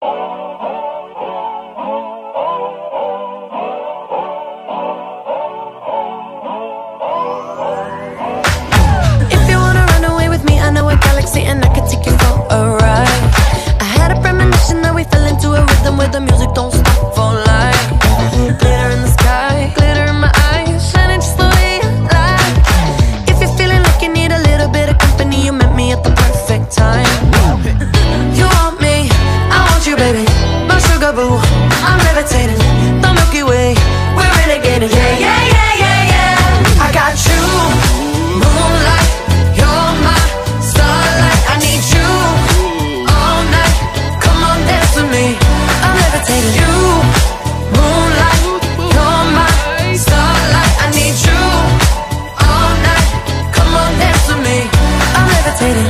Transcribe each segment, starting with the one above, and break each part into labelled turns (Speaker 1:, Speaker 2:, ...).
Speaker 1: And I could take you for a ride. I had a premonition that we fell into a rhythm where the music don't stop for life. Glitter in the sky, glitter in my eyes, shining just the way you like. If you're feeling like you need a little bit of company, you met me at the perfect time. You want me, I want you, baby. My sugar boo, I'm levitating. The Milky Way, we're renegading. Yeah, yeah, yeah, yeah, yeah. I got you, moonlight. You're my starlight, I need you all night. Come on, dance with me. I'm levitating. You, moonlight, you're my starlight. I need you all night. Come on, dance with me. I'm levitating.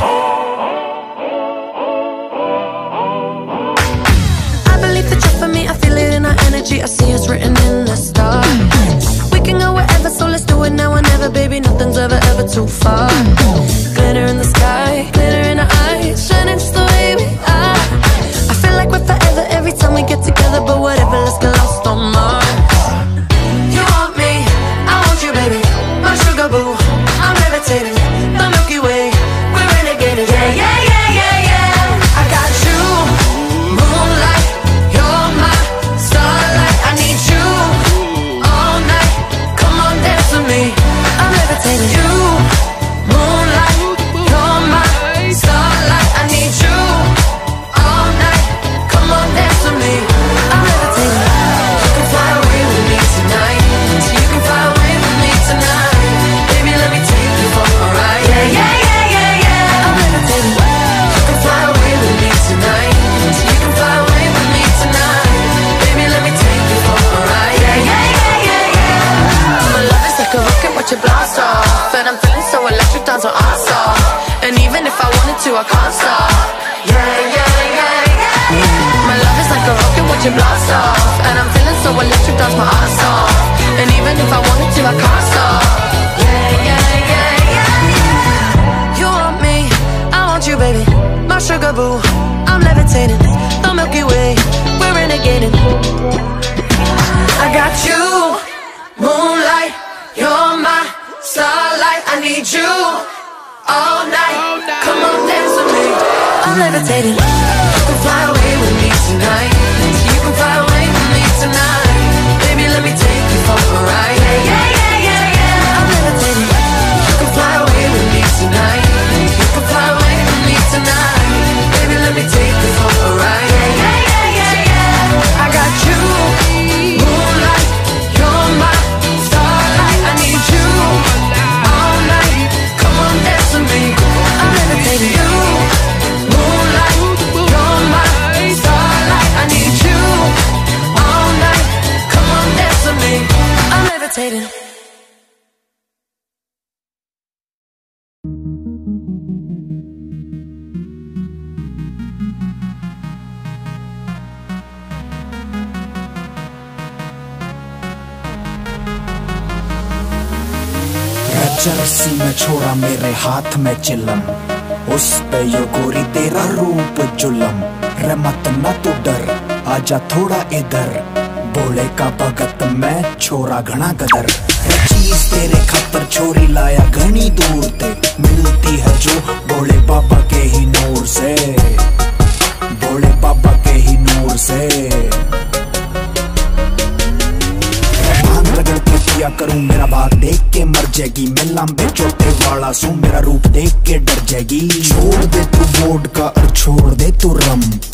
Speaker 1: I believe that you're for me. I feel it in our energy. I see it's written in the stars. We can go wherever, so let's do it now or never, baby. Nothing's ever, ever too far. Glitter in the sky, glitter in our eyes, shining just the way we are. I feel like we're forever every time we get together, but whatever, let's get lost on Mars. You want me, I want you, baby. My sugar boo, I'm levitating. The Milky Way, we're renegading. Yeah, yeah, yeah, yeah, yeah. I got you, moonlight, you're my starlight. I need you all night. Come on, dance with me. I'm levitating. You, moonlight, you're my starlight. I need you all night. Come on, dance with me. I'm levitating. You can fly away with me tonight. So you can fly away with me tonight. Baby, let me take you for a ride. Yeah, yeah, yeah, yeah, yeah. I'm levitating. You can fly away with me tonight. So you can fly away with me tonight. Baby, let me take you for a ride. Yeah, yeah, yeah, yeah, yeah. My love is like a rocket, watch it blast off. And I'm feeling so electric, dance on our stop. And even if I wanted to, I can't stop. Yeah, yeah, yeah, yeah. My love is like a rocket, watch it blast off. And I'm feeling so electric, dance my ass off. And even if I wanted to, I can't stop. Yeah, yeah, yeah, yeah. You want me, I want you, baby. My sugar boo, I'm levitating. The Milky Way, we're renegading. I got you, moonlight, you're my starlight. I need you all night. Come on, dance with me. I'm levitating. You can fly away with me tonight. You can fly away with me tonight. Baby, let me take you for a ride. Yeah, yeah, yeah, yeah, yeah. I'm levitating. You can fly away with me tonight. You can fly away with me tonight. Baby, let me take you for a ride. Yeah, yeah, yeah, yeah, yeah. I got you, moonlight, you're my starlight. I need you all night. Come on, dance with me. I'm levitating. You, moonlight, you're my starlight. I need you all night. Come on, dance with me. I'm levitating.
Speaker 2: Jersey में छोड़ा मेरे हाथ में चिलम, उस पे यो गोरी तेरा रूप जुलम। रे मत न तू डर, आजा थोड़ा इधर, बोले का भगत में छोरा घना गदर। चीज तेरे खातर छोरी लाया घनी दूर ते, मिलती है जो बोले बाबा के ही नूर से, बोले बाबा के ही नूर से। रगड़ के पिया करूं मेरा भाग देख के मर जाएगी, मैं लंबे चोटे वाला सू मेरा रूप देख के डर जाएगी। छोड़ दे तू वोडका और छोड़ दे तू रम,